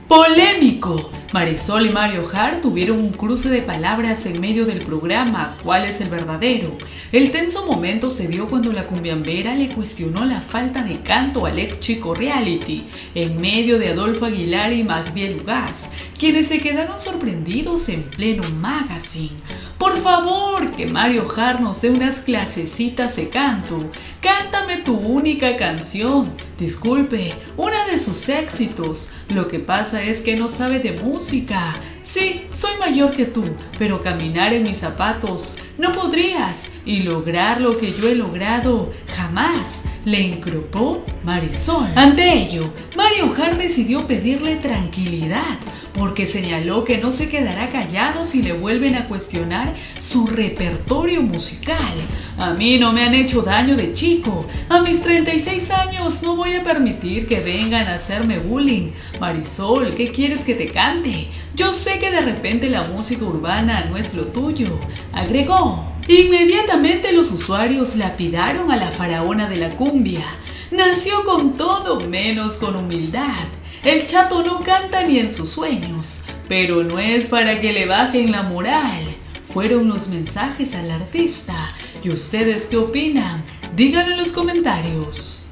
Polémico. Marisol y Mario Hart tuvieron un cruce de palabras en medio del programa ¿Cuál es el verdadero? El tenso momento se dio cuando la cumbiambera le cuestionó la falta de canto al ex chico reality, en medio de Adolfo Aguilar y Magdiel Ugaz, quienes se quedaron sorprendidos en pleno magazine. Por favor, que Mario Hart nos dé unas clasecitas de canto. Cántame tu única canción. Disculpe, una de sus éxitos. Lo que pasa es que no sabe de música. Sí, soy mayor que tú, pero caminar en mis zapatos no podrías y lograr lo que yo he logrado jamás, le increpó Marisol. Ante ello, Mario Hart decidió pedirle tranquilidad, porque señaló que no se quedará callado si le vuelven a cuestionar su repertorio musical. A mí no me han hecho daño de chico. A mis 36 años no voy a permitir que vengan a hacerme bullying. Marisol, ¿qué quieres que te cante? Yo sé que de repente la música urbana no es lo tuyo, agregó. Inmediatamente los usuarios lapidaron a la faraona de la cumbia. Nació con todo menos con humildad. El chato no canta ni en sus sueños, pero no es para que le bajen la moral. Fueron los mensajes al artista. ¿Y ustedes qué opinan? Díganlo en los comentarios.